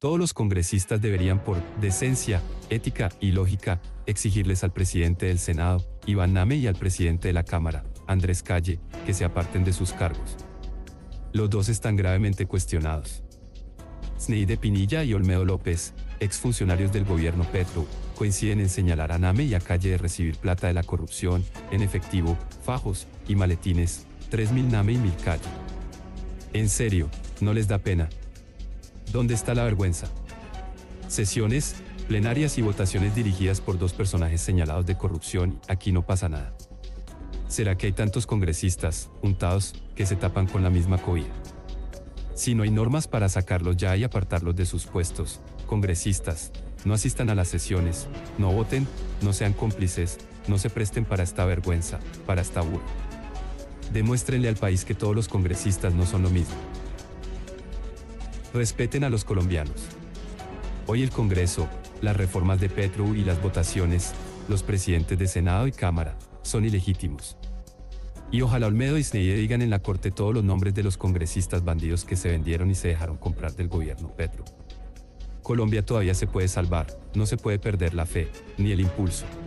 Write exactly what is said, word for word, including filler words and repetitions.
Todos los congresistas deberían, por decencia, ética y lógica, exigirles al presidente del Senado, Iván Name, y al presidente de la Cámara, Andrés Calle, que se aparten de sus cargos. Los dos están gravemente cuestionados. Sneide Pinilla y Olmedo López, exfuncionarios del gobierno Petro, coinciden en señalar a Name y a Calle de recibir plata de la corrupción, en efectivo, fajos y maletines, tres mil Name y mil Calle. En serio, ¿no les da pena? ¿Dónde está la vergüenza? Sesiones, plenarias y votaciones dirigidas por dos personajes señalados de corrupción, y aquí no pasa nada. ¿Será que hay tantos congresistas, untados, que se tapan con la misma cobija? Si no hay normas para sacarlos ya y apartarlos de sus puestos, congresistas, no asistan a las sesiones, no voten, no sean cómplices, no se presten para esta vergüenza, para esta burla. Demuéstrenle al país que todos los congresistas no son lo mismo. Respeten a los colombianos. Hoy el Congreso, las reformas de Petro y las votaciones, los presidentes de Senado y Cámara, son ilegítimos. Y ojalá Olmedo y Sneide digan en la Corte todos los nombres de los congresistas bandidos que se vendieron y se dejaron comprar del gobierno Petro. Colombia todavía se puede salvar, no se puede perder la fe, ni el impulso.